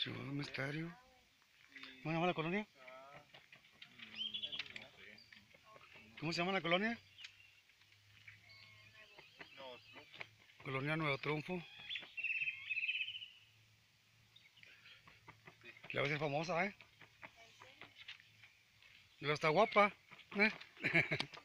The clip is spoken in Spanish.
Ciudad Misterio. ¿Cómo se llama la colonia? ¿Cómo se llama la colonia? Colonia Nuevo Triunfo. Que a veces es famosa, ¿eh? Y está guapa, ¿eh?